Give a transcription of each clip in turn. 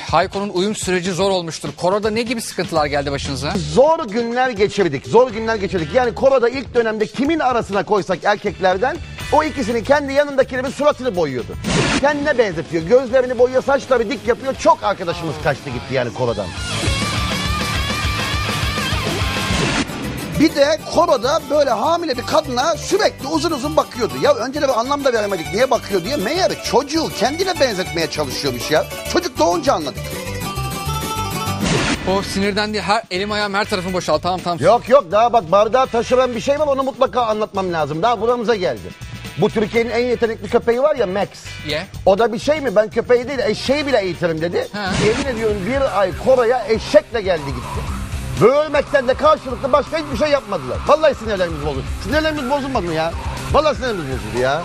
Hayko'nun uyum süreci zor olmuştur. Koroda ne gibi sıkıntılar geldi başınıza? Zor günler geçirdik. Zor günler geçirdik. Yani koroda ilk dönemde kimin arasına koysak erkeklerden o ikisinin kendi yanındakilerin suratını boyuyordu. Kendine benzetiyor. Gözlerini boyuyor, saçları dik yapıyor. Çok arkadaşımız kaçtı gitti yani korodan. Bir de koroda böyle hamile bir kadına sürekli uzun uzun bakıyordu. Ya önce de bir anlam da veremedik niye bakıyor diye. Meğer çocuğu kendine benzetmeye çalışıyormuş ya. Çocuk doğunca anladık. O sinirden değil. Elim ayağım her tarafım boşaldı. Tamam. Yok daha bak bardağı taşıran bir şey var, onu mutlaka anlatmam lazım. Daha buramıza geldi. Bu Türkiye'nin en yetenekli köpeği var ya, Max. Yeah. O da bir şey mi? Ben köpeği değil eşeği bile eğitirim dedi. Yemin ediyorum bir ay koroya eşekle geldi gitti. Bölmekten de karşılıklı başka hiçbir şey yapmadılar. Vallahi sinirlerimiz bozuldu. Sinirlerimiz bozulmadı mı ya? Vallahi sinirlerimiz bozuldu ya.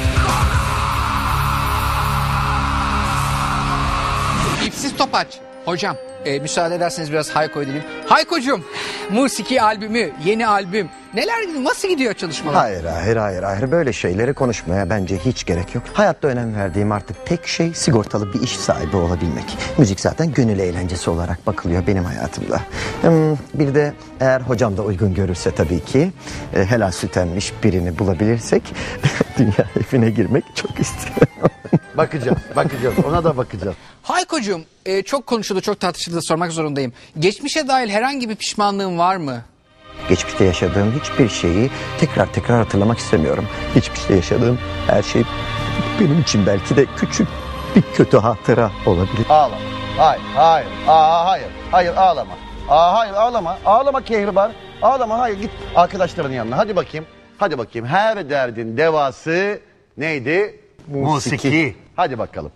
İpsiz topaç. Hocam müsaade ederseniz biraz Hayko edelim. Hayko'cum, musiki albümü, yeni albüm. Nasıl gidiyor çalışmalar? Hayır. Böyle şeyleri konuşmaya bence hiç gerek yok. Hayatta önem verdiğim artık tek şey sigortalı bir iş sahibi olabilmek. Müzik zaten gönül eğlencesi olarak bakılıyor benim hayatımda. Bir de eğer hocam da uygun görürse tabii ki helal süt emmiş birini bulabilirsek dünya evine girmek çok istiyorum. Bakacağız. Ona da bakacağız. Hayko'cum, çok konuşuldu, çok tartışıldı, sormak zorundayım. Geçmişe dair herhangi bir pişmanlığın var mı? Geçmişte yaşadığım hiçbir şeyi tekrar hatırlamak istemiyorum. Geçmişte yaşadığım her şey benim için belki de küçük bir kötü hatıra olabilir. Ağlama. Hayır ağlama. Hayır ağlama. Ağlama Kehribar. Ağlama, hayır, git arkadaşların yanına. Hadi bakayım. Her derdin devası neydi? Musiki. Hadi bakalım.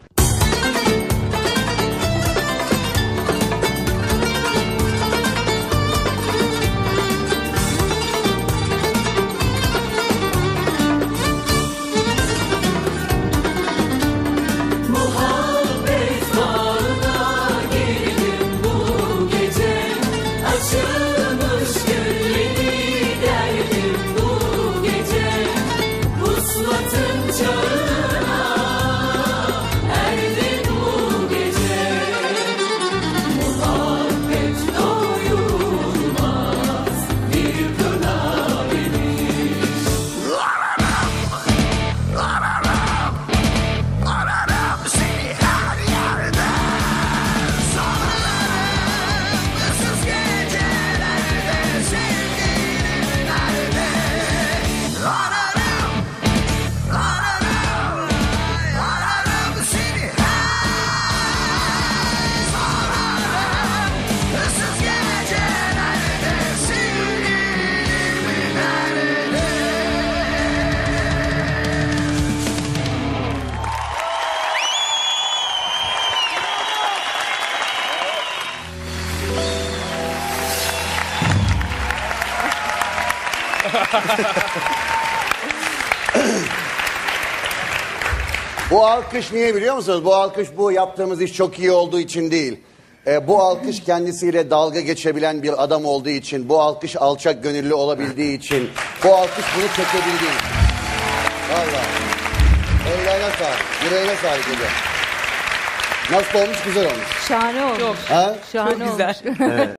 Bu alkış niye biliyor musunuz? Bu alkış bu yaptığımız iş çok iyi olduğu için değil. Bu alkış kendisiyle dalga geçebilen bir adam olduğu için. Bu alkış alçak gönüllü olabildiği için. Bu alkış bunu çekebildiği için. Vallahi. Ellerine sağlık. Yüreğine sağlık hocam. Nasıl olmuş? Güzel olmuş. Şahane olmuş. Ha? Şahane Çok güzel. olmuş. Evet.